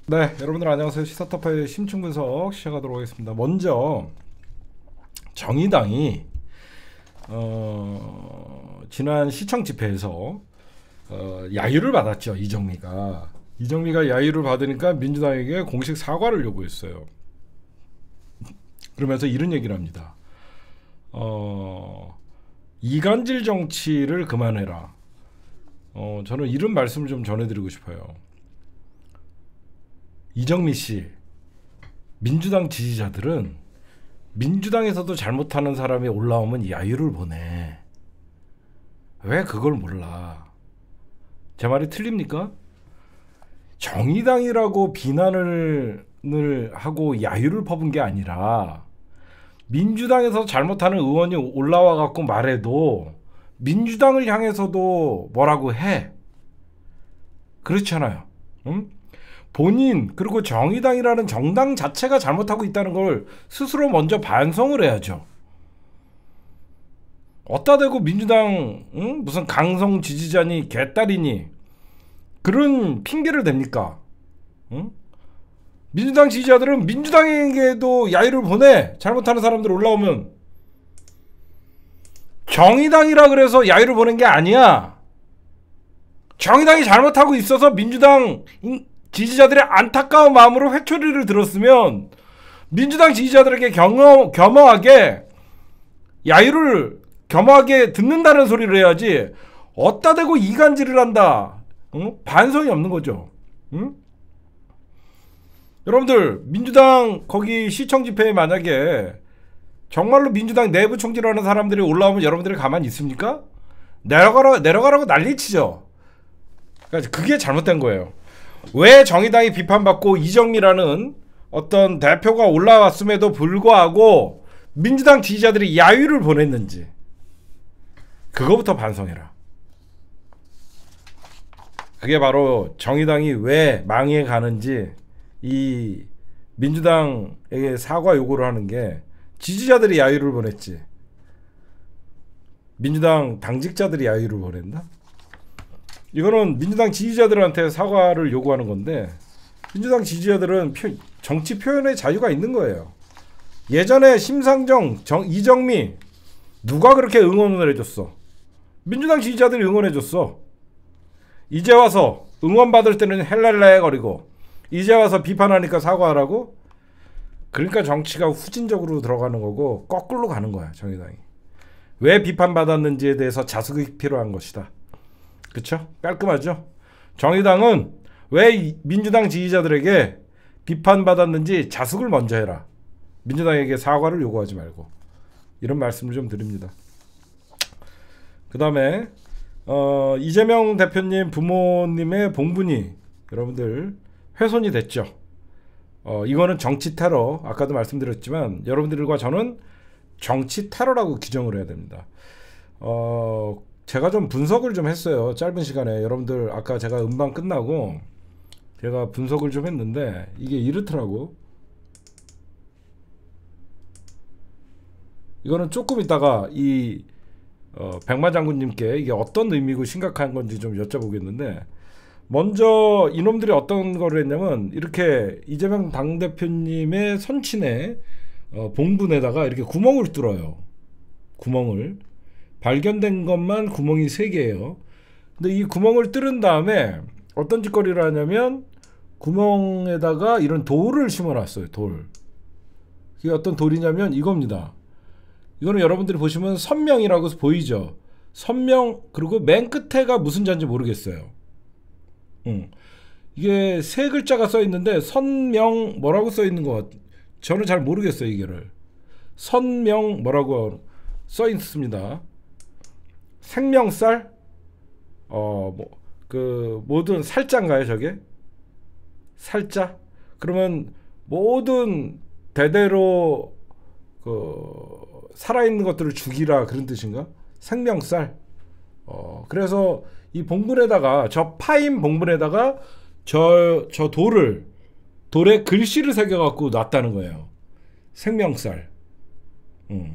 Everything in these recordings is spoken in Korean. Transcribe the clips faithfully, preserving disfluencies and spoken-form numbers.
네, 여러분들 안녕하세요. 시사타파의 심층 분석 시작하도록 하겠습니다. 먼저 정의당이 어, 지난 시청 집회에서 어, 야유를 받았죠. 이정미가 이정미가 야유를 받으니까 민주당에게 공식 사과를 요구했어요. 그러면서 이런 얘기를 합니다. 어, 이간질 정치를 그만해라. 어, 저는 이런 말씀을 좀 전해드리고 싶어요. 이정미 씨, 민주당 지지자들은 민주당에서도 잘못하는 사람이 올라오면 야유를 보내. 왜 그걸 몰라? 제 말이 틀립니까? 정의당이라고 비난을 하고 야유를 퍼본 게 아니라 민주당에서 잘못하는 의원이 올라와 갖고 말해도 민주당을 향해서도 뭐라고 해. 그렇잖아요. 응? 본인 그리고 정의당이라는 정당 자체가 잘못하고 있다는 걸 스스로 먼저 반성을 해야죠. 어따 대고 민주당 응? 무슨 강성 지지자니 개딸이니 그런 핑계를 댑니까? 응? 민주당 지지자들은 민주당에게도 야유를 보내. 잘못하는 사람들 올라오면. 정의당이라 그래서 야유를 보낸 게 아니야. 정의당이 잘못하고 있어서 민주당 지지자들의 안타까운 마음으로 회초리를 들었으면 민주당 지지자들에게 경어, 겸허하게 야유를 겸허하게 듣는다는 소리를 해야지 어따 대고 이간질을 한다. 응? 반성이 없는 거죠. 응? 여러분들 민주당 거기 시청 집회에 만약에 정말로 민주당 내부 총질하는 사람들이 올라오면 여러분들이 가만히 있습니까? 내려가라, 내려가라고 난리치죠. 그러니까 그게 잘못된 거예요. 왜 정의당이 비판받고 이정미라는 어떤 대표가 올라왔음에도 불구하고 민주당 지지자들이 야유를 보냈는지 그거부터 반성해라. 그게 바로 정의당이 왜 망해 가는지 이 민주당에게 사과 요구를 하는 게 지지자들이 야유를 보냈지 민주당 당직자들이 야유를 보냈나? 이거는 민주당 지지자들한테 사과를 요구하는 건데 민주당 지지자들은 표, 정치 표현의 자유가 있는 거예요. 예전에 심상정, 정, 이정미 누가 그렇게 응원을 해줬어? 민주당 지지자들이 응원해줬어. 이제 와서 응원받을 때는 헬랄레 거리고 이제 와서 비판하니까 사과하라고? 그러니까 정치가 후진적으로 들어가는 거고 거꾸로 가는 거야. 정의당이 왜 비판받았는지에 대해서 자숙이 필요한 것이다. 그쵸? 깔끔하죠? 정의당은 왜 민주당 지지자들에게 비판받았는지 자숙을 먼저 해라. 민주당에게 사과를 요구하지 말고. 이런 말씀을 좀 드립니다. 그 다음에 어, 이재명 대표님 부모님의 봉분이 여러분들 훼손이 됐죠. 어, 이거는 정치 테러. 아까도 말씀드렸지만 여러분들과 저는 정치 테러라고 규정을 해야 됩니다. 어, 제가 좀 분석을 좀 했어요. 짧은 시간에. 여러분들 아까 제가 음반 끝나고 제가 분석을 좀 했는데 이게 이렇더라고. 이거는 조금 있다가 이 어, 백마 장군님께 이게 어떤 의미고 심각한 건지 좀 여쭤보겠는데 먼저 이놈들이 어떤 거를 했냐면 이렇게 이재명 당대표님의 선친의 어, 봉분에다가 이렇게 구멍을 뚫어요. 구멍을. 발견된 것만 구멍이 세 개예요. 근데 이 구멍을 뚫은 다음에 어떤 짓거리를 하냐면 구멍에다가 이런 돌을 심어놨어요. 돌. 이게 어떤 돌이냐면 이겁니다. 이거는 여러분들이 보시면 선명이라고 보이죠. 선명. 그리고 맨 끝에가 무슨 자인지 모르겠어요. 응. 이게 세 글자가 써 있는데 선명 뭐라고 써 있는 것 같. 저는 잘 모르겠어요. 이게를 선명 뭐라고 써 있습니다. 생명살? 어, 뭐, 그, 모든 살자인가요, 저게? 살자? 그러면 모든 대대로, 그, 살아있는 것들을 죽이라 그런 뜻인가? 생명살? 어, 그래서 이 봉분에다가, 저 파인 봉분에다가 저, 저 돌을, 돌에 글씨를 새겨갖고 놨다는 거예요. 생명살. 음.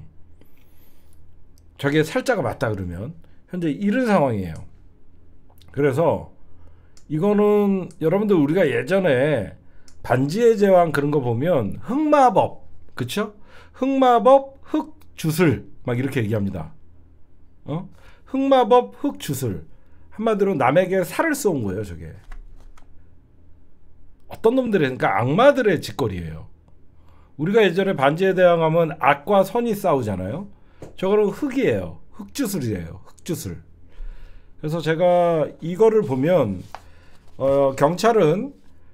저게 살자가 맞다 그러면 현재 이런 상황이에요. 그래서 이거는 여러분들 우리가 예전에 반지의 제왕 그런 거 보면 흑마법, 그쵸? 흑마법, 흑주술 막 이렇게 얘기합니다. 어? 흑마법, 흑주술. 한마디로 남에게 살을 쏘은 거예요, 저게. 어떤 놈들의, 그러니까 악마들의 짓거리예요. 우리가 예전에 반지의 제왕 하면 악과 선이 싸우잖아요. 저거는 흑이에요. 흑주술이에요. 흑주술. 그래서 제가 이거를 보면 어, 경찰은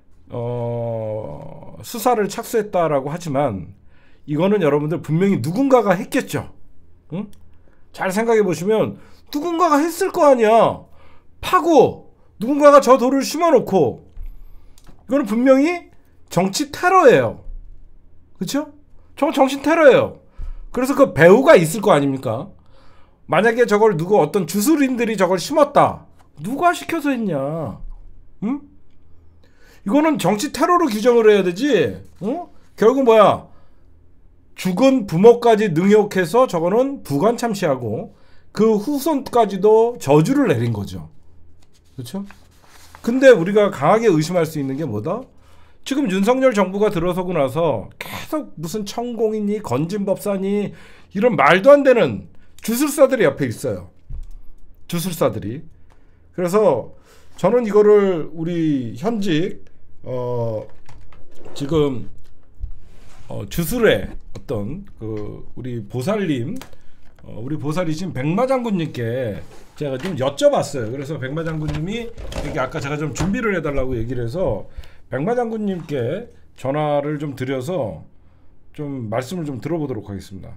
어, 수사를 착수했다라고 하지만 이거는 여러분들 분명히 누군가가 했겠죠. 응? 잘 생각해 보시면 누군가가 했을 거 아니야. 파고 누군가가 저 돌을 심어놓고 이거는 분명히 정치 테러예요. 그렇죠? 저건 정신 테러예요. 그래서 그 배후가 있을 거 아닙니까? 만약에 저걸 누구 어떤 주술인들이 저걸 심었다. 누가 시켜서 했냐? 응? 이거는 정치 테러로 규정을 해야 되지. 어? 결국 뭐야? 죽은 부모까지 능욕해서 저거는 부관 참시하고 그 후손까지도 저주를 내린 거죠. 그렇죠? 근데 우리가 강하게 의심할 수 있는 게 뭐다? 지금 윤석열 정부가 들어서고 나서 계속 무슨 천공이니 건진법사니 이런 말도 안 되는 주술사들이 옆에 있어요. 주술사들이. 그래서 저는 이거를 우리 현직 어 지금 어 주술의 어떤 그 우리 보살님 어 우리 보살이신 백마장군님께 제가 좀 여쭤봤어요. 그래서 백마장군님이 이게 아까 제가 좀 준비를 해달라고 얘기를 해서 백마장군님께 전화를 좀 드려서 좀 말씀을 좀 들어보도록 하겠습니다.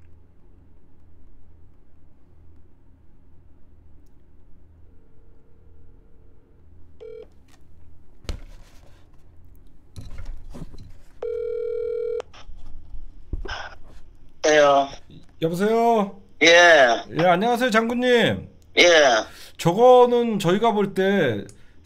여보세요. 여보세요. 예. 예, 안녕하세요, 장군님. 예. 저거는 저희가 볼 때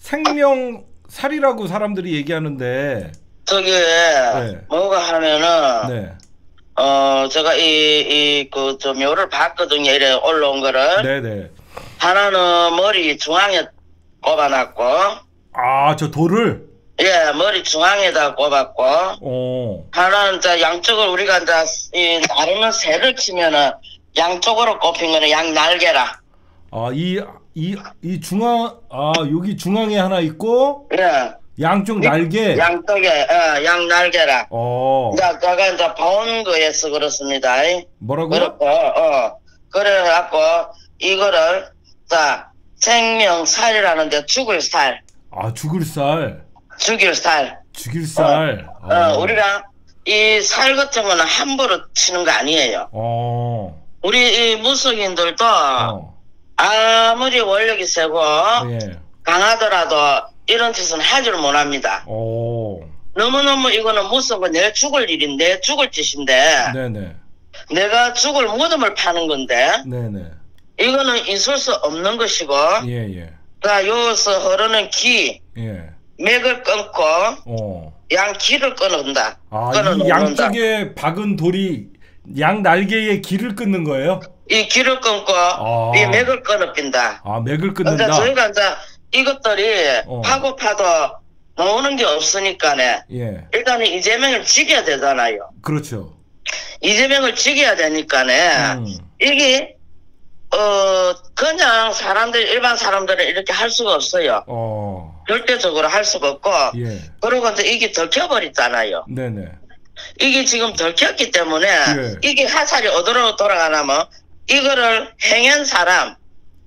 생명살이라고 사람들이 얘기하는데 저기 네. 뭐가 하면은 네. 어 제가 이 이 그 저 묘를 봤거든요. 이래 올라온 거를. 네네. 하나는 머리 중앙에 꼽아놨고. 아, 저 돌을. 예, 머리 중앙에다 꼽았고. 어. 하나는 이제 양쪽을 우리가 이제 이 나르는 새를 치면은 양쪽으로 꼽힌 거는 양 날개라. 아, 이 이 이 중앙 아 여기 중앙에 하나 있고. 예. 양쪽 날개. 양쪽에 어, 양 날개라. 어. 이제 제가 이제 본 거에서 그렇습니다. 뭐라고요? 그렇고, 어, 그래갖고, 이거를, 자, 생명살이라는데 죽을 살. 아, 죽을 살. 죽일 살. 죽일 살. 어, 어, 우리가 이 살 같은 거는 함부로 치는 거 아니에요. 어. 우리 이 무속인들도 어. 아무리 원력이 세고, 예. 강하더라도 이런 짓은 하지를 못합니다. 어. 너무너무 이거는 무속은 내 죽을 일인데, 죽을 짓인데, 네네. 내가 죽을 무덤을 파는 건데, 네네. 이거는 있을 수 없는 것이고, 예, 예. 자, 여기서 흐르는 기, 예. 맥을 끊고, 어. 양 기를 끊는다. 아, 끊어 이 놓는다. 양쪽에 박은 돌이 양 날개에 길을 끊는 거예요? 이 기를 끊고, 아. 이 맥을 끊어빈다. 아, 맥을 그러니까 끊는다. 저희가 이제 이것들이 어. 파고 파도 나오는 게 없으니까네. 예. 일단은 이재명을 지켜야 되잖아요. 그렇죠. 이재명을 지켜야 되니까네. 음. 이게, 어, 그냥 사람들, 일반 사람들은 이렇게 할 수가 없어요. 어. 절대적으로 할 수가 없고, 예. 그러고 이제 이게 들켜버렸잖아요. 네네. 이게 지금 들켰기 때문에, 예. 이게 화살이 어디로 돌아가냐면, 이거를 행한 사람,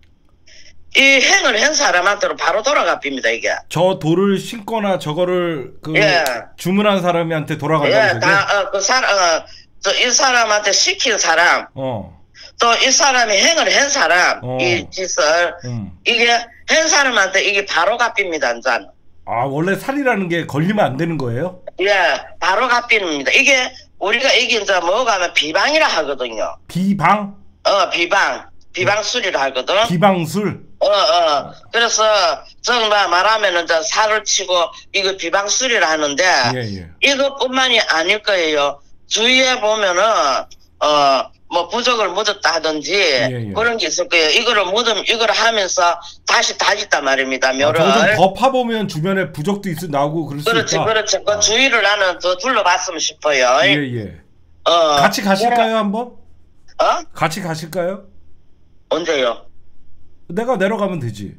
이 행을 한 사람한테로 바로 돌아가 빕니다, 이게. 저 돌을 신거나 저거를 그 예. 주문한 사람한테 돌아간다고 예, 저게? 다, 어, 그 사람, 어, 저 이 사람한테 시킨 사람, 어. 또 이 사람이 행을 한 사람, 어. 이 짓을, 음. 이게 한 사람한테 이게 바로 갚입니다, 이제는. 아, 원래 살이라는 게 걸리면 안 되는 거예요? 예, 바로 갚입니다. 이게, 우리가 이게 이제 뭐가 하면 비방이라 하거든요. 비방? 어, 비방. 비방술이라 하거든. 비방술? 어, 어. 그래서, 정말 말하면은 이제 살을 치고, 이거 비방술이라 하는데, 예, 예. 이것뿐만이 아닐 거예요. 주위에 보면은, 어, 뭐 부적을 묻었다 하든지 예, 예. 그런 게 있을 거예요. 이거를 묻으면 이거를 하면서 다시 다짓단 말입니다. 묘를. 아, 저거 좀 더 파보면 주변에 부적도 있어 나오고 그럴 수 그렇지, 있다. 그렇지. 그 주위를 나는 더 둘러봤으면 싶어요. 예, 예. 어. 같이 가실까요, 한번? 어? 같이 가실까요? 언제요? 내가 내려가면 되지.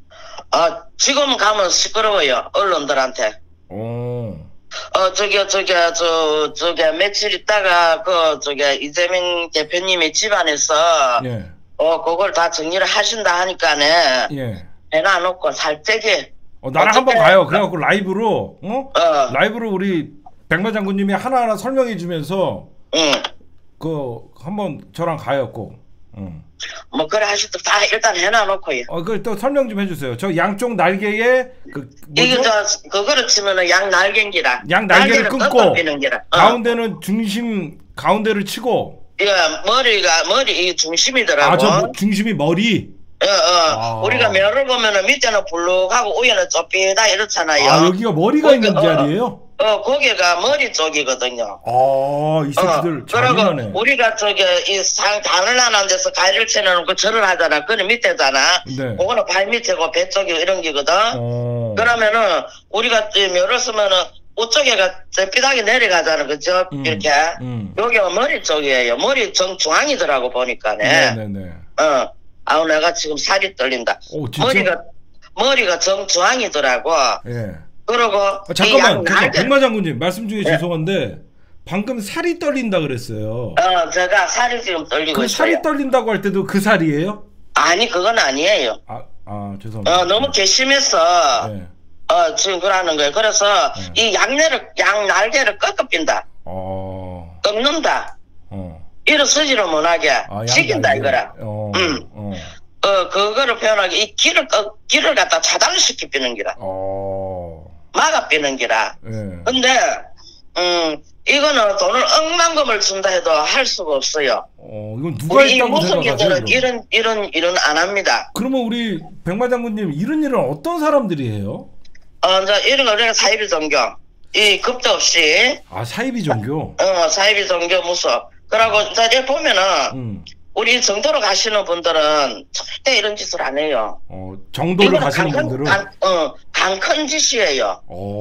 아, 지금 가면 시끄러워요. 언론들한테. 어. 어, 저기, 저기, 저, 저기, 며칠 있다가, 그, 저기, 이재명 대표님의 집안에서, 예. 어, 그걸 다 정리를 하신다 하니까네, 예. 해놔놓고 살짝이, 어, 나랑 어떻게- 한번 가요. 그래갖고 라이브로, 어? 어, 라이브로 우리 백마 장군님이 하나하나 설명해 주면서, 응, 그, 한번 저랑 가요, 꼭. 응. 뭐, 그래 하시도 다 일단 해놔놓고요. 어, 그 또 설명 좀 해주세요. 저 양쪽 날개에, 그, 이게 뭐죠? 저, 그거를 치면은 양 날개인기라. 양 날개를 끊고, 꺾어비는 기라. 어. 가운데는 중심, 가운데를 치고, 예, 머리가, 머리, 이 중심이더라고. 아, 저 뭐- 중심이 머리. 어, 어. 아. 우리가 멸을 보면은 밑에는 불룩하고 위에는 좁히다 이렇잖아요. 아, 여기가 머리가 거기- 있는 어. 자리예요? 어, 고개가 머리 쪽이거든요. 아, 이 새끼들 어, 잔인하네. 그리고 우리가 저기 이상 가늘하는 데서 가위를 채놓고 절을 하잖아. 그는 밑에잖아. 네. 그거는 발 밑에고 배 쪽이 이런 기거든. 어. 그러면은 우리가 이 멸을 쓰면은 우쪽에가 저 삐닥이 내려가잖아. 그죠? 음, 이렇게. 음. 여기가 머리 쪽이에요. 머리 정중앙이더라고 보니까네. 네네네. 어. 아우 내가 지금 살이 떨린다. 오, 진짜? 머리가 머리가 정중앙이더라고. 예. 그리고 아, 이 잠깐만, 양 잠깐, 날개- 백마 장군님 말씀 중에 예. 죄송한데 방금 살이 떨린다 그랬어요. 어, 제가 살이 지금 떨리고 그 있어요. 살이 떨린다고 할 때도 그 살이에요? 아니 그건 아니에요. 아, 아 죄송합니다. 어, 너무 괘씸해서 네. 어, 지금 그러는 거예요. 그래서 네. 이 양내를 양 날개를 꺾어빈다, 어, 꺾는다. 어. 일어서지를 못하게 아, 양 시킨다 날개. 이거라. 어, 음. 어, 어, 그거를 표현하기 이 길을 꺾 길을 갖다 차단을 시키는 기라, 어. 막아 삐는 기라. 예. 근데 음 이거는 돈을 억만금을 준다 해도 할 수가 없어요. 어, 이건 누가 우리 이 있다고 생각하세요? 무속인들은 그럼? 이런 이런 일은 안 합니다. 그러면 우리 백마 장군님 이런 일은 어떤 사람들이 해요? 어, 이제 이런 거 우리가 사이비 종교 이 급도 없이 아, 사이비 종교. 어 사이비 종교 무속. 그러고 이제 보면은 음. 우리 정도로 가시는 분들은 절대 이런 짓을 안 해요. 어, 정도를 이거는 가시는 강 큰- 분들은 강, 어, 강 큰 짓이에요.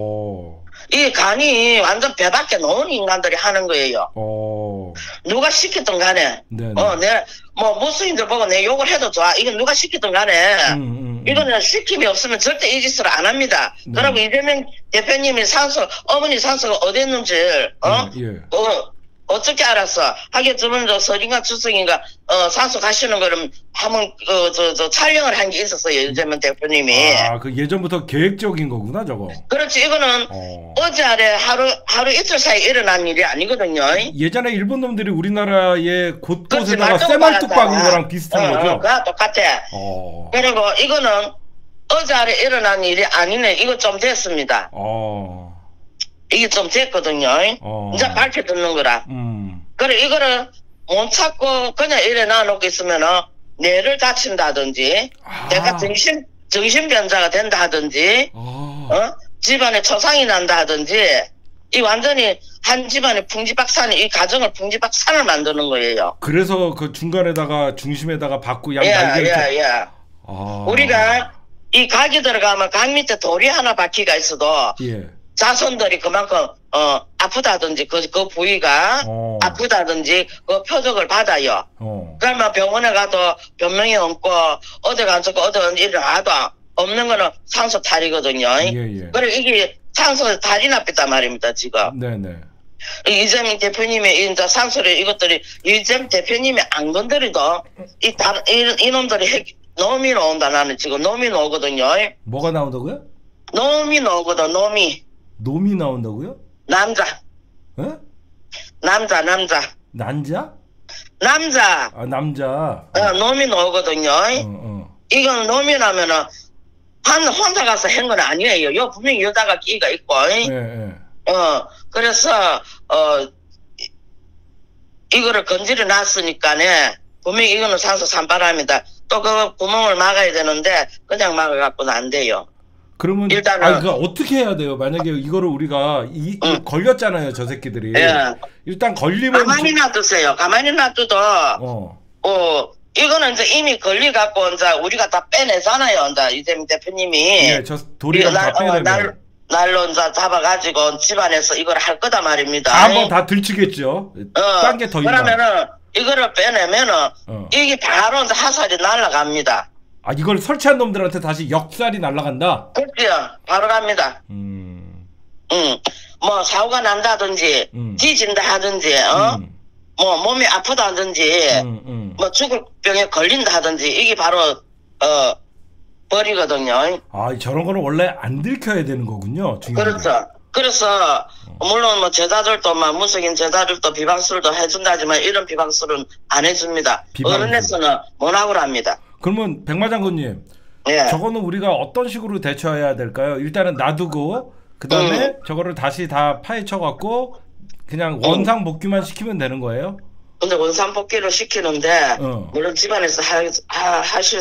어. 이 간이 완전 배밖에 놓은 인간들이 하는 거예요. 어. 누가 시켰든 간에 네. 어, 내, 뭐, 무스님들 보고 내 욕을 해도 좋아. 이건 누가 시키든 간에, 음, 음, 음. 이거는 시킴이 없으면 절대 이 짓을 안 합니다. 네. 그리고 이재명 대표님이 산소, 어머니 산소가 어디 있는지, 어? 예. 예. 어, 어떻게 알았어? 하긴 저번 저 서린가 추석인가, 어, 산소 가시는 거를 한번, 그, 저, 저, 촬영을 한 게 있었어요. 이재명 대표님이. 아, 그 예전부터 계획적인 거구나, 저거. 그렇지. 이거는 어. 어제 아래 하루, 하루 이틀 사이에 일어난 일이 아니거든요. 예전에 일본 놈들이 우리나라의 그렇지. 곳곳에다가 말뚝을 쇠말뚝 박은 박았잖아. 거랑 비슷한 어, 어, 거죠? 그거 똑같아. 어. 그리고 이거는 어제 아래 일어난 일이 아니네. 이거 좀 됐습니다. 어. 이게 좀 됐거든요. 어. 이제 밝혀 듣는 거라. 음. 그래 이거를 못 찾고 그냥 이래 놔놓고 있으면은 뇌를 다친다든지 아. 내가 정신 정신변자가 된다 하든지 아. 어 집안에 초상이 난다 하든지 이 완전히 한 집안의 풍지박산이 이 가정을 풍지박산을 만드는 거예요. 그래서 그 중간에다가 중심에다가 받고 양 예, 날개를 쳐- 예, 예. 아. 우리가 이 각이 들어가면 각 밑에 돌이 하나 박히가 있어도 예. 자손들이 그만큼 어 아프다든지 그, 그 부위가 어. 아프다든지 그 표적을 받아요. 어. 그러면 병원에 가도 변명이 없고 어디 가서 어디 일을 하도 없는 거는 산소 탈이거든요. 예, 예. 그리고 이게 산소 탈이 났단 말입니다 지금. 네, 네. 이재명 대표님의 이제 산소를 이것들이 이재명 대표님이 안 건드리도 이, 다, 이 이놈들이 핵, 놈이 나온다. 나는 지금 놈이 나오거든요. 뭐가 나온다고요? 놈이 나오거든. 놈이 놈이 나온다고요? 남자 예? 남자 남자 난자? 남자 아, 남자. 어, 놈이 나오거든요. 어, 어. 이건 놈이라면은 한 혼자 가서 한 건 아니에요. 요 분명히 여자가 끼가 있고. 예, 예. 어 그래서 어 이- 이거를 건지려 놨으니까네 분명히 이거는 산소 산바람이다. 또 그 구멍을 막아야 되는데 그냥 막아갖고는 안 돼요. 그러면 일단은- 아 그 어떻게 해야 돼요? 만약에 이거를 우리가 이, 이 응. 걸렸잖아요, 저 새끼들이. 예. 일단 걸리면 가만히 놔두세요. 가만히 놔둬도 어. 어 이거는 이제 이미 걸리 갖고 이제 우리가 다 빼내잖아요. 이제 이재명 대표님이 예, 저 돌이랑 이거 날- 다 빼내면 어, 날, 날로 이제 잡아가지고 집안에서 이걸 할 거다 말입니다. 다 한번 다 들추겠죠. 어, 딴 게 더 있나? 그러면은 이거를 빼내면은 어. 이게 바로 이제 하살이 날아갑니다. 아 이걸 설치한 놈들한테 다시 역살이 날아간다. 그렇죠. 바로 갑니다. 음. 응. 뭐 사고가 난다든지 음. 뒤진다 하든지 어? 음. 뭐 몸이 아프다든지 음, 음. 뭐 죽을 병에 걸린다 하든지 이게 바로 어 벌이거든요. 아 저런 거는 원래 안 들켜야 되는 거군요. 중요한 게. 그렇죠. 그래서 물론 뭐 제자들도 막 무속인 제자들도 비방술도 해준다지만 이런 비방술은 안 해줍니다. 비방술. 어른에서는 못하고 합니다. 그러면 백마 장군님, 예. 저거는 우리가 어떤 식으로 대처해야 될까요? 일단은 놔두고 그 다음에 음. 저거를 다시 다 파헤쳐 갖고 그냥 원상 복귀만 시키면 되는 거예요? 근데 원산복귀를 시키는데 어. 물론 집안에서 하, 하, 하실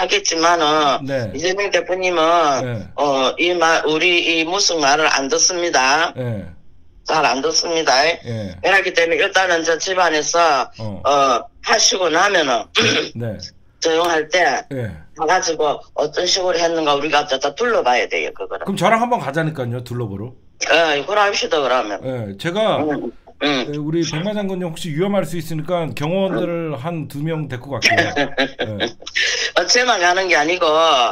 하겠지만은 네. 이재명 대표님은 네. 어이 말 우리 이 무슨 말을 안 듣습니다. 예. 잘 안 듣습니다. 예. 그렇기 때문에 일단은 저 집안에서 어. 어 하시고 나면은 네. 조용할 때 예. 가가지고 어떤 식으로 했는가 우리가 다 둘러봐야 돼요 그거를. 그럼 저랑 한번 가자니까요, 둘러보러. 어, 그럽시다 그러면. 예. 제가 응, 응. 예, 우리 백마 장군님 혹시 위험할 수 있으니까 경호원들을 한 두 명 데리고 갈게요. 예. 어, 쟤만 가는 게 아니고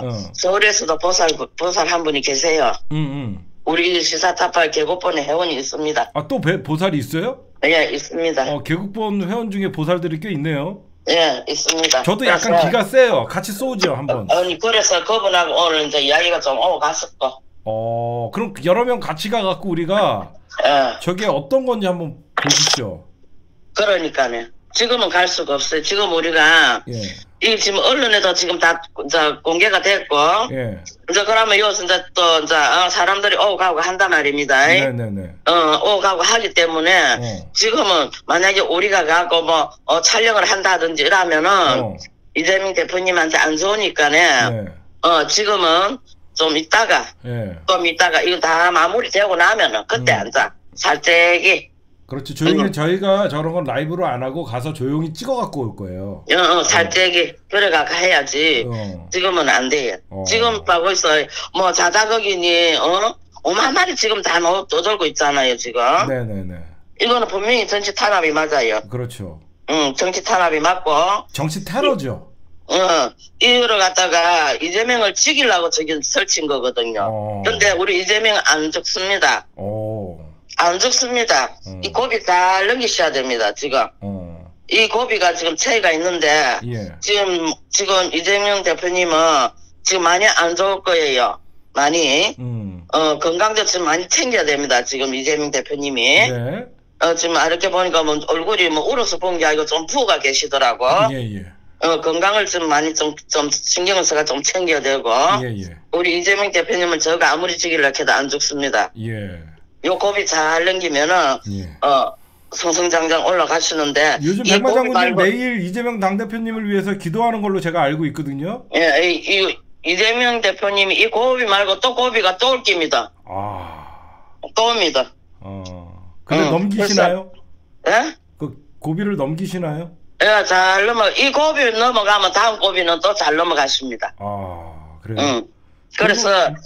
서울에서도 보살 보살 한 분이 계세요. 음, 음. 우리 시사타파 계곡본에 회원이 있습니다. 아, 또 배, 보살이 있어요? 예, 있습니다. 어, 계곡본 회원 중에 보살들이 꽤 있네요. 예, 있습니다. 저도 약간 그래서- 기가 세요. 같이 쏘죠, 한번. 아니, 그래서 그분하고 오늘 이제 이야기가 좀 오고 갔었고. 어, 그럼 여러 명 같이 가갖고 우리가 예, 저게 어떤 건지 한번 보시죠. 그러니까요. 지금은 갈 수가 없어요. 지금 우리가 예, 이 지금 언론에도 지금 다 이제 공개가 됐고 예. 이제 그러면 여기서 이제 또 이제 어, 사람들이 오고 가고 한단 말입니다. 네네네. 어, 오고 가고 하기 때문에 어. 지금은 만약에 우리가 가고 뭐 어, 촬영을 한다든지 이러면은 어, 이재명 대표님한테 안 좋으니까네. 네. 어, 지금은 좀 있다가 예. 좀 있다가 이거 다 마무리되고 나면은 그때 음. 앉아 살짝이 그렇지. 조용히 음. 저희가 저런 건 라이브로 안 하고 가서 조용히 찍어 갖고 올 거예요. 어, 어, 살짝이 들어가 해야지. 어. 지금은 안 돼요. 어. 지금 봐 벌써 뭐 자다거기니 어 오만 마리 지금 다 너- 떠돌고 있잖아요 지금. 네네네. 이거는 분명히 정치 탄압이 맞아요. 그렇죠. 응, 정치 탄압이 맞고, 정치 테러죠. 어, 이거를 갖다가 이재명을 죽이려고 저기 설친 거거든요. 어. 근데 우리 이재명 안 죽습니다. 오. 안 죽습니다. 음. 이 고비 잘 넘기셔야 됩니다, 지금. 어. 이 고비가 지금 차이가 있는데, 예. 지금, 지금 이재명 대표님은 지금 많이 안 좋을 거예요. 많이. 음. 어, 건강도 지금 많이 챙겨야 됩니다, 지금 이재명 대표님이. 네. 어, 지금 이렇게 보니까 뭐 얼굴이 뭐 울어서 본 게 아니고 좀 부어가 계시더라고. 예, 예. 어, 건강을 좀 많이 좀, 좀 신경을 써가 좀 챙겨야 되고. 예, 예. 우리 이재명 대표님은 저가 아무리 죽이려 해도 안 죽습니다. 예. 요 고비 잘 넘기면은, 예. 어, 성성장장 올라가시는데. 요즘 이 백마 고비 장군님 말고- 내일 이재명 당대표님을 위해서 기도하는 걸로 제가 알고 있거든요. 예, 이, 이, 이재명 대표님이 이 고비 말고 또 고비가 또 올 깁니다. 아. 또 옵니다. 어. 근데 응, 넘기시나요? 예? 그 고비를 넘기시나요? 예, 잘 넘어, 이 고비 넘어가면 다음 고비는 또 잘 넘어가십니다. 아, 그래요. 응. 그래서,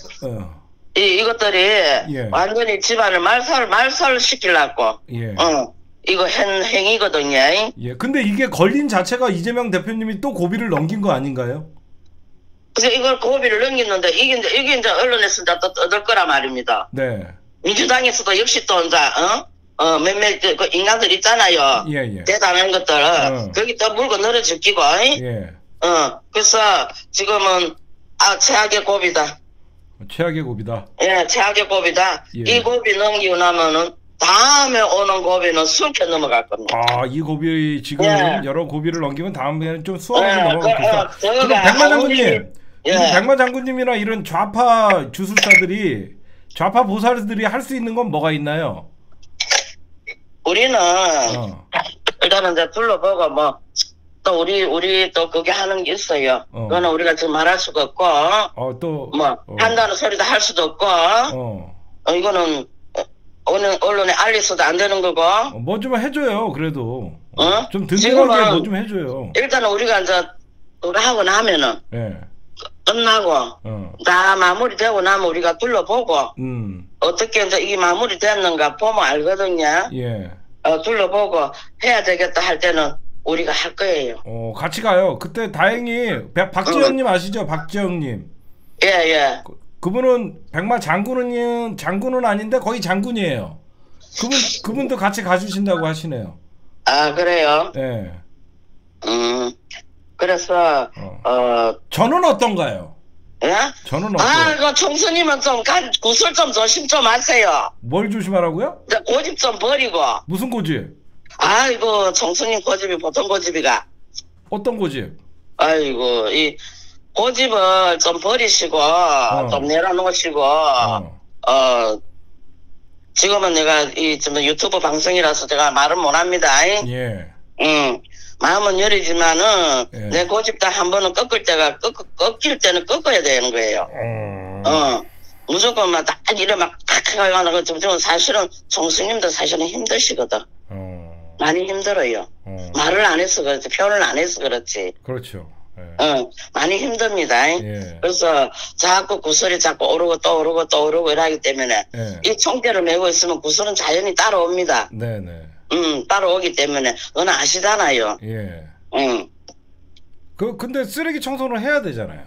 어. 이, 이것들이 예. 완전히 집안을 말살, 말살 시키려고, 예. 응. 이거 행, 행위거든요. 예. 근데 이게 걸린 자체가 이재명 대표님이 또 고비를 넘긴 거 아닌가요? 그래서 이걸 고비를 넘겼는데, 이게 이제, 이게 이제 언론에서 이제 또 떠들 거란 말입니다. 네. 민주당에서도 역시 또 이제, 어? 어, 몇몇 그, 그 인간들 있잖아요. 예, 예. 대단한 것들. 어. 거기 또 물고 늘어질 끼고, 예. 어, 그래서 지금은, 아, 최악의 고비다. 최악의 고비다. 예, 최악의 고비다. 예. 이 고비 넘기고 나면은, 다음에 오는 고비는 술게 넘어갈 겁니다. 아, 이 고비 지금 예. 여러 고비를 넘기면 다음에는 좀 수월하게 예, 넘어가겠다. 그, 어, 그럼 저가 백마 장군님, 아무리- 예. 이 백마 장군님이나 이런 좌파 주술사들이 좌파 보살들이 할 수 있는 건 뭐가 있나요? 우리는, 어. 일단은 이제 둘러보고 뭐, 또 우리 우리 또 그게 하는 게 있어요. 어. 그거는 우리가 지금 말할 수가 없고 어, 또 뭐 어. 한다는 소리도 할 수도 없고 어. 어, 이거는 오늘 언론에 알려서도 안 되는 거고. 어, 뭐 좀 해줘요. 그래도 어? 좀 든든하게 지금은 뭐 좀 해줘요. 일단은 우리가 이제 그거 하고 나면은 예. 끝나고 어. 다 마무리되고 나면 우리가 둘러보고 음. 어떻게 이제 이게 마무리됐는가 보면 알거든요. 예. 어, 둘러보고 해야 되겠다 할 때는 우리가 할 거예요. 어, 같이 가요. 그때 다행히 백- 박지영님 아시죠? 박지영님. 예, 예. 그, 그분은 백마 장군은 장군은 아닌데 거의 장군이에요. 그분 그분도 같이 가주신다고 하시네요. 아, 그래요? 예. 음. 그래서, 어. 어, 저는 어떤가요? 예? 저는 아, 어때요? 그 총수님은 좀 간, 구슬 좀 조심 좀 하세요. 뭘 조심하라고요? 이제 고집 좀 버리고. 무슨 고집? 아이고, 총수님 고집이 보통 고집이가. 어떤 고집? 아이고, 이 고집을 좀 버리시고, 좀 내려놓으시고, 어. 어, 지금은 내가 이 좀 유튜브 방송이라서 제가 말은 못 합니다. 예. 응. 마음은 여리지만은 예. 내 고집도 한 번은 꺾을 때가 꺾, 꺾일 때는 꺾어야 되는 거예요. 어. 어. 무조건 막 딱 이래 막 탁하게 하는 거 좀 사실은 총수님도 사실은 힘드시거든. 어. 많이 힘들어요. 어. 말을 안 해서 그렇지, 표현을 안 해서 그렇지. 그렇죠. 예. 어, 많이 힘듭니다. 예. 그래서 자꾸 구슬이 자꾸 오르고 또 오르고 또 오르고 이러기 때문에 예. 이 총대를 메고 있으면 구슬은 자연히 따라옵니다. 네네. 음, 따라오기 때문에 그건 아시잖아요. 예. 음. 그 근데 쓰레기 청소는 해야 되잖아요.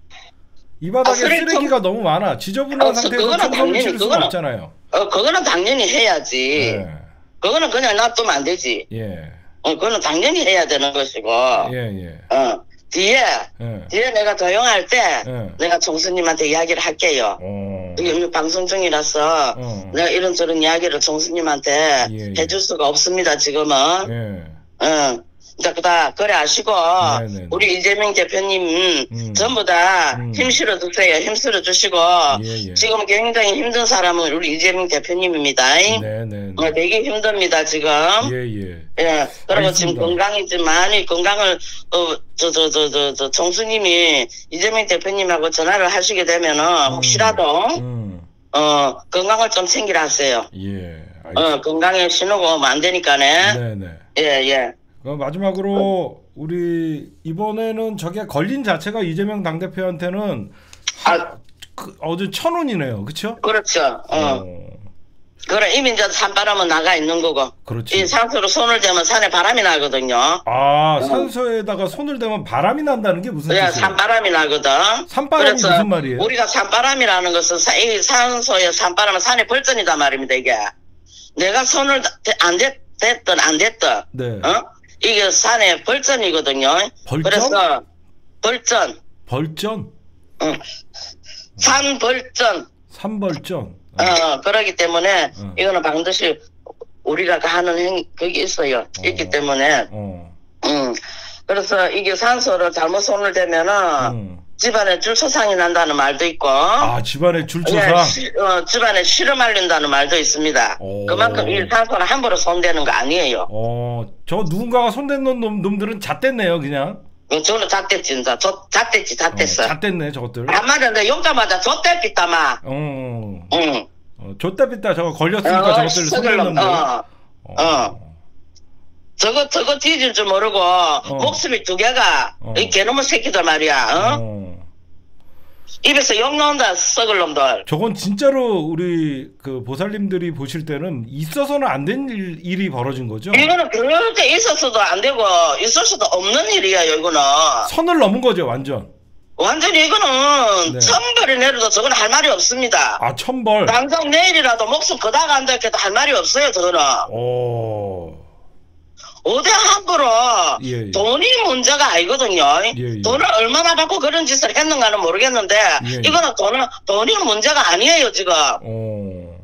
이 바닥에 아, 쓰레기 쓰레기가 너무 많아. 지저분한 어, 상태에서 그거는 청소를 당연히, 치를 수가 그거는- 없잖아요. 어, 그거는 당연히 해야지. 예. 그거는 그냥 놔두면 안 되지. 예. 어, 그거는 당연히 해야 되는 것이고. 예. 예. 어, 뒤에, 예. 뒤에 내가 조용할 때 예. 내가 총수님한테 이야기를 할게요. 어. 지금 방송 중이라서 어. 내가 이런저런 이야기를 총수님한테 예, 예. 해줄 수가 없습니다, 지금은. 예. 응. 자, 그다, 그래 아시고, 네네네. 우리 이재명 대표님, 음. 전부 다 음. 힘 실어 주세요. 힘 실어 주시고, 예, 예. 지금 굉장히 힘든 사람은 우리 이재명 대표님입니다. 네네. 어, 되게 힘듭니다, 지금. 예, 예. 예. 그리고 지금 알겠습니다. 건강이지만, 이 건강을, 어, 저, 저, 저, 저, 저, 총수님이 이재명 대표님하고 전화를 하시게 되면은, 혹시라도, 음. 어, 건강을 좀 챙기라 하세요. 예. 어, 건강에 신호가 오면 안 되니까네. 네네. 예, 예. 그럼 마지막으로 우리 이번에는 저게 걸린 자체가 이재명 당대표한테는 아, 그, 어제 천 원이네요. 그쵸? 그렇죠. 어. 그래, 이미 이제 산바람은 나가 있는 거고. 그렇지. 이 산소로 손을 대면 산에 바람이 나거든요. 아, 산소에다가 손을 대면 바람이 난다는 게 무슨 예, 뜻이에요? 산바람이 나거든. 산바람이 그래서 무슨 말이에요? 우리가 산바람이라는 것은 사- 이 산소의 산바람은 산의 벌전이다 말입니다, 이게. 내가 손을 대- 안 댔, 됐든 안 됐든, 네. 어? 이게 산의 벌전이거든요. 벌전? 그래서, 벌전, 벌전? 응. 산 벌전, 산벌전. 어, 그러기 때문에, 어. 이거는 반드시 우리가 하는 행, 그게 있어요. 어. 있기 때문에, 어. 음. 그래서 이게 산소를 잘못 손을 대면은, 음. 집안에 줄초상이 난다는 말도 있고, 아, 집안에 줄초상. 예, 시, 어, 집안에 실을 말린다는 말도 있습니다. 오. 그만큼 이 산소는 함부로 손대는 거 아니에요. 어, 저 누군가가 손댄 놈, 놈들은 잣됐네요, 그냥. 어, 저는 잣됐지, 진짜. 저, 잣됐지, 어, 잣됐어. 잣됐네, 저것들. 한마디로 내 욕자마자 좆대삐따마. 어, 응. 어, 좆다삐따 저거 걸렸으니까 어, 저것들 손댄 썩을 놈, 놈들. 어. 어. 저거, 저거 뒤질 줄 모르고, 목숨이 두 개가, 어. 이 개놈의 새끼들 말이야, 어? 어. 입에서 욕 나온다, 썩을 놈들. 저건 진짜로 우리 그 보살님들이 보실 때는 있어서는 안 된 일이 벌어진 거죠. 이거는 그렇게 있었어도 안 되고, 있을 수도 없는 일이에요, 이거는. 선을 넘은 거죠, 완전. 완전히 이거는 네. 천벌이 내려도 저건 할 말이 없습니다. 아, 천벌. 당장 내일이라도 목숨 거다가 한다 해도 할 말이 없어요, 저거는. 오. 어디 함부로 예, 예. 돈이 문제가 아니거든요. 예, 예. 돈을 얼마나 받고 그런 짓을 했는가는 모르겠는데 예, 예. 이거는 돈은, 돈이 문제가 아니에요, 지금. 어.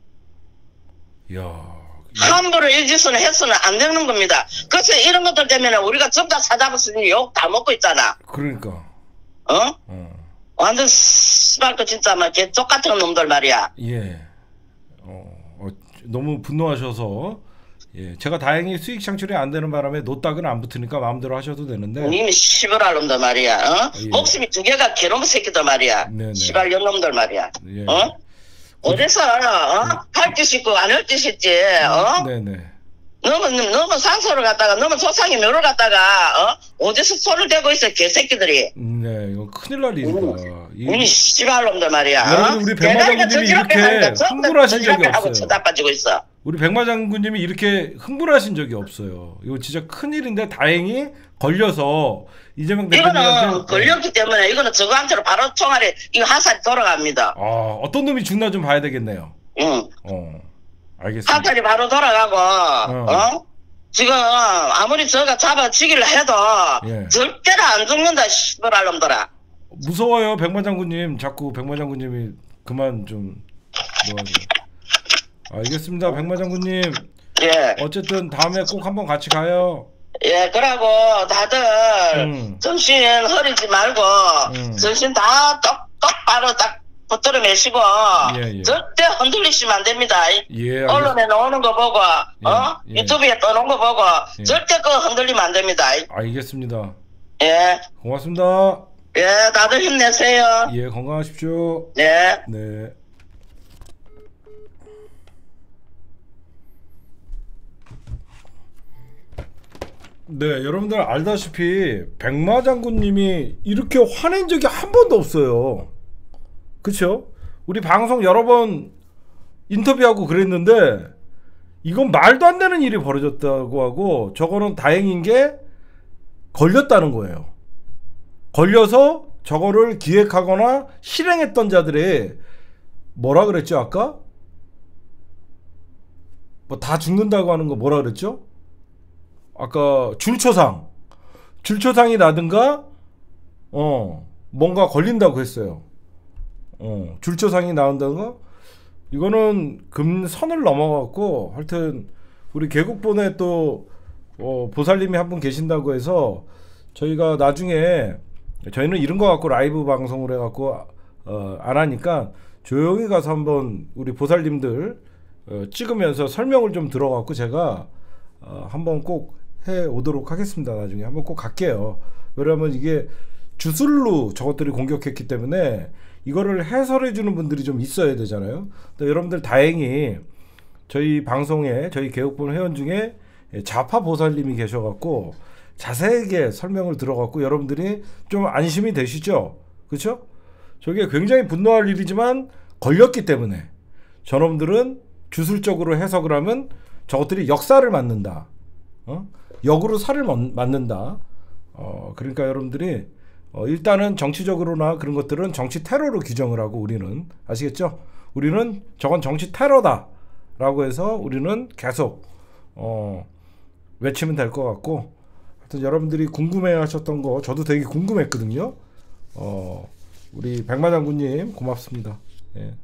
야. 함부로 이 짓을 했으면 안 되는 겁니다. 그래서 이런 것들 때문에 우리가 전부 다 사자버스니 욕 다 먹고 있잖아. 그러니까. 어? 어. 완전 스발거 진짜 막 개쪽 같은 놈들 말이야. 예. 어, 어, 너무 분노하셔서 예, 제가 다행히 수익 창출이 안 되는 바람에 노딱은 안 붙으니까 마음대로 하셔도 되는데. 이미 시벌할 놈들 말이야. 어? 예. 목숨이 두 개가 개놈 새끼들 말이야. 네네. 시발 연놈들 말이야. 예. 어? 어디서 어? 할 짓 있고 안 할 짓 있지. 어? 네네. 너는 너는 상소를 갖다가 너는 소상히 묘를 갖다가 어? 어디서 손을 대고 있어 개새끼들이. 네, 이거 큰일 날 일이다. 이 씨발 놈들 말이야. 여러분, 우리 백마 장군님이 이렇게 흥분하신 적이 없어요. 쳐다빠지고 있어. 우리 백마 장군님이 이렇게 흥분하신 적이 없어요. 이거 진짜 큰일인데 다행히 걸려서 이재명 대표님한테. 이거는 걸렸기 때문에 이거는 저거한테로 바로 총알이 이거 하살이 돌아갑니다. 아, 어떤 놈이 죽나 좀 봐야 되겠네요. 응. 어, 알겠습니다. 하살이 바로 돌아가고 어? 어? 지금 아무리 저가 잡아치기를 해도 예. 절대로 안 죽는다 씨발 놈들아. 무서워요, 백마 장군님. 자꾸 백마 장군님이 그만 좀 뭐하세요. 알겠습니다, 백마 장군님. 예. 어쨌든 다음에 꼭 한번 같이 가요. 예, 그러고 다들 음. 정신 흐리지 말고 음. 정신 다 똑, 똑바로 딱 붙들어 매시고 예, 예. 절대 흔들리시면 안 됩니다. 예, 언론에 나오는 거 보고 어? 예. 유튜브에 떠놓은 거 보고 예. 절대 그거 흔들리면 안 됩니다. 알겠습니다. 예. 고맙습니다. 예, 다들 힘내세요. 예, 건강하십시오. 네. 네. 네, 여러분들 알다시피 백마 장군님이 이렇게 화낸 적이 한 번도 없어요. 그쵸? 우리 방송 여러 번 인터뷰하고 그랬는데 이건 말도 안 되는 일이 벌어졌다고 하고, 저거는 다행인 게 걸렸다는 거예요. 걸려서 저거를 기획하거나 실행했던 자들의 뭐라 그랬죠 아까? 뭐 다 죽는다고 하는 거 뭐라 그랬죠? 아까 줄초상 줄초상이 나든가 어 뭔가 걸린다고 했어요. 어 줄초상이 나온다든가. 이거는 금선을 넘어갔고, 하여튼 우리 개국본에 또 어, 보살님이 한 분 계신다고 해서 저희가 나중에, 저희는 이런 거 갖고 라이브 방송을 해갖고 어, 안 하니까 조용히 가서 한번 우리 보살님들 어, 찍으면서 설명을 좀 들어갖고 제가 어, 한번 꼭 해 오도록 하겠습니다. 나중에 한번 꼭 갈게요. 왜냐면 이게 주술로 저것들이 공격했기 때문에 이거를 해설해 주는 분들이 좀 있어야 되잖아요. 또 여러분들 다행히 저희 방송에 저희 개국본 회원 중에 자파 보살님이 계셔갖고 자세하게 설명을 들어갖고 여러분들이 좀 안심이 되시죠? 그렇죠? 저게 굉장히 분노할 일이지만 걸렸기 때문에 저놈들은 주술적으로 해석을 하면 저것들이 역사를 맞는다. 어? 역으로 살을 맞는다. 어, 그러니까 여러분들이 어, 일단은 정치적으로나 그런 것들은 정치 테러로 규정을 하고, 우리는 아시겠죠? 우리는 저건 정치 테러다 라고 해서 우리는 계속 어, 외치면 될 것 같고, 하여튼 여러분들이 궁금해 하셨던 거 저도 되게 궁금했거든요. 어, 우리 백마 장군님 고맙습니다. 예.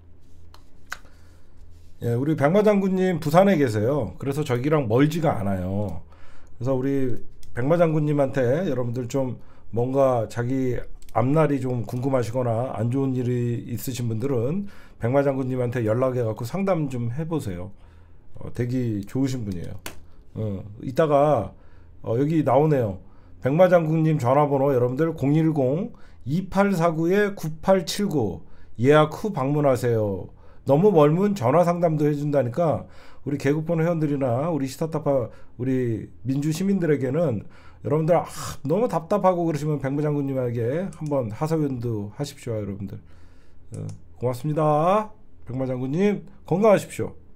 예, 우리 백마 장군님 부산에 계세요. 그래서 저기랑 멀지가 않아요. 그래서 우리 백마 장군님한테 여러분들 좀 뭔가 자기 앞날이 좀 궁금하시거나 안 좋은 일이 있으신 분들은 백마 장군님한테 연락해 갖고 상담 좀 해보세요. 어, 되게 좋으신 분이에요. 어, 이따가 어, 여기 나오네요. 백마 장군님 전화번호 여러분들 공일공 이팔사구 구팔칠구 예약 후 방문하세요. 너무 멀면 전화 상담도 해준다니까 우리 개국본 회원들이나 우리 시타타파 우리 민주 시민들에게는 여러분들 아, 너무 답답하고 그러시면 백마 장군님에게 한번 하소연도 하십시오. 여러분들 어, 고맙습니다. 백마 장군님 건강하십시오.